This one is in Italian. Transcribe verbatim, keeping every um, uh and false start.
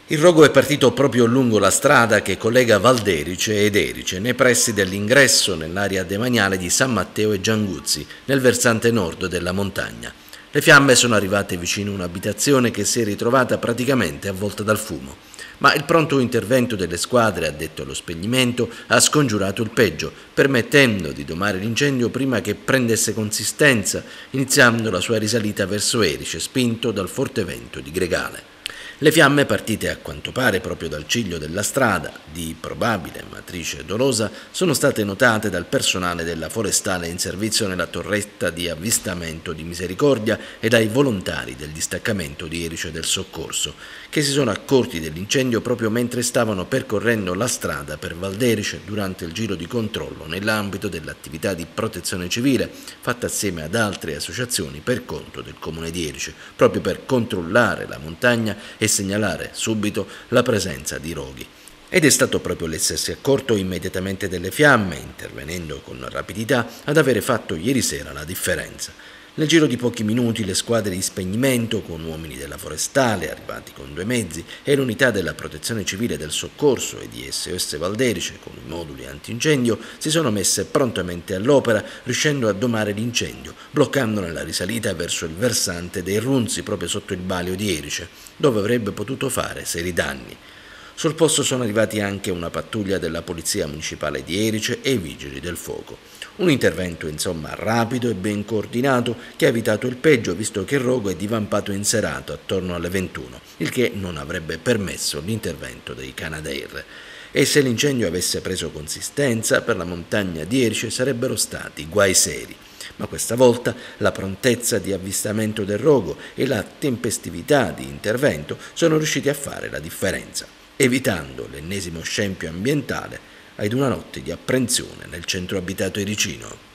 Il rogo è partito proprio lungo la strada che collega Valderice ed Erice, nei pressi dell'ingresso nell'area demaniale di San Matteo e Gianguzzi, nel versante nord della montagna. Le fiamme sono arrivate vicino a un'abitazione che si è ritrovata praticamente avvolta dal fumo. Ma il pronto intervento delle squadre addetto allo spegnimento ha scongiurato il peggio, permettendo di domare l'incendio prima che prendesse consistenza, iniziando la sua risalita verso Erice, spinto dal forte vento di Gregale. Le fiamme, partite a quanto pare proprio dal ciglio della strada, di probabile matrice dolosa, sono state notate dal personale della forestale in servizio nella torretta di avvistamento di Misericordia e dai volontari del distaccamento di Erice del Soccorso, che si sono accorti dell'incendio proprio mentre stavano percorrendo la strada per Valderice durante il giro di controllo nell'ambito dell'attività di protezione civile fatta assieme ad altre associazioni per conto del comune di Erice, proprio per controllare la montagna e segnalare subito la presenza di roghi. Ed è stato proprio l'essersi accorto immediatamente delle fiamme, intervenendo con rapidità, ad avere fatto ieri sera la differenza. Nel giro di pochi minuti le squadre di spegnimento, con uomini della forestale arrivati con due mezzi, e l'unità della protezione civile del soccorso e di S O S Valderice, con i moduli antincendio, si sono messe prontamente all'opera, riuscendo a domare l'incendio, bloccandone la risalita verso il versante dei Runzi, proprio sotto il balio di Erice, dove avrebbe potuto fare seri danni. Sul posto sono arrivati anche una pattuglia della Polizia Municipale di Erice e i Vigili del Fuoco. Un intervento insomma rapido e ben coordinato che ha evitato il peggio, visto che il rogo è divampato in serata attorno alle ventuno, il che non avrebbe permesso l'intervento dei Canadair. E se l'incendio avesse preso consistenza, per la montagna di Erice sarebbero stati guai seri. Ma questa volta la prontezza di avvistamento del rogo e la tempestività di intervento sono riusciti a fare la differenza, evitando l'ennesimo scempio ambientale ad una notte di apprensione nel centro abitato ericino.